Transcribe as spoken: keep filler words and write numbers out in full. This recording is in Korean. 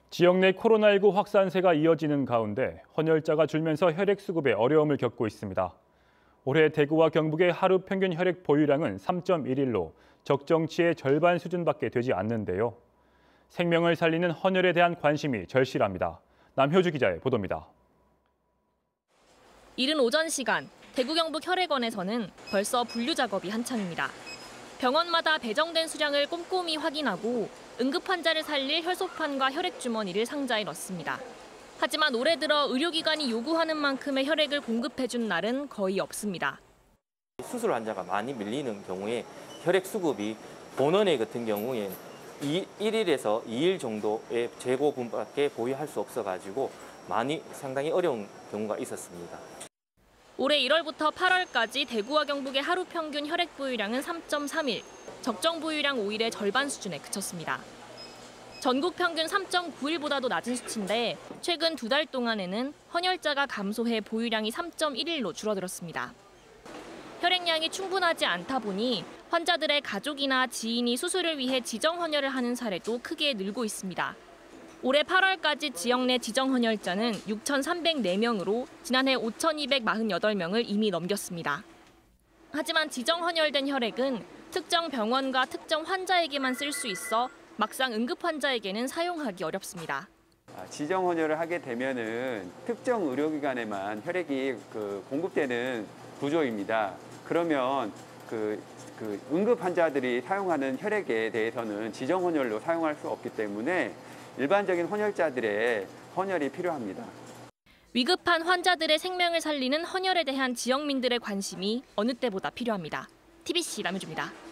지역 내 코로나십구 확산세가 이어지는 가운데 헌혈자가 줄면서 혈액 수급에 어려움을 겪고 있습니다. 올해 대구와 경북의 하루 평균 혈액 보유량은 삼 점 일 일로 적정치의 절반 수준밖에 되지 않는데요. 생명을 살리는 헌혈에 대한 관심이 절실합니다. 남효주 기자의 보도입니다. 이른 오전 시간, 대구 경북 혈액원에서는 벌써 분류 작업이 한창입니다. 병원마다 배정된 수량을 꼼꼼히 확인하고 응급 환자를 살릴 혈소판과 혈액 주머니를 상자에 넣습니다. 하지만 올해 들어 의료기관이 요구하는 만큼의 혈액을 공급해준 날은 거의 없습니다. 수술 환자가 많이 밀리는 경우에 혈액 수급이 본원에 같은 경우에 일 일에서 이 일 정도의 재고분밖에 보유할 수 없어가지고 많이 상당히 어려운 경우가 있었습니다. 올해 일월부터 팔월까지 대구와 경북의 하루 평균 혈액 보유량은 삼 점 삼 일, 적정 보유량 오 일의 절반 수준에 그쳤습니다. 전국 평균 삼 점 구 일보다도 낮은 수치인데 최근 두 달 동안에는 헌혈자가 감소해 보유량이 삼 점 일 일로 줄어들었습니다. 혈액량이 충분하지 않다 보니 환자들의 가족이나 지인이 수술을 위해 지정 헌혈을 하는 사례도 크게 늘고 있습니다. 올해 팔월까지 지역 내 지정 헌혈자는 육천삼백사 명으로 지난해 오천이백사십팔 명을 이미 넘겼습니다. 하지만 지정 헌혈된 혈액은 특정 병원과 특정 환자에게만 쓸 수 있어 막상 응급 환자에게는 사용하기 어렵습니다. 지정 헌혈을 하게 되면은 특정 의료기관에만 혈액이 그 공급되는 구조입니다. 그러면 그, 그 응급 환자들이 사용하는 혈액에 대해서는 지정 헌혈로 사용할 수 없기 때문에 일반적인 헌혈자들의 헌혈이 필요합니다. 위급한 환자들의 생명을 살리는 헌혈에 대한 지역민들의 관심이 어느 때보다 필요합니다. 티비씨 남효주입니다.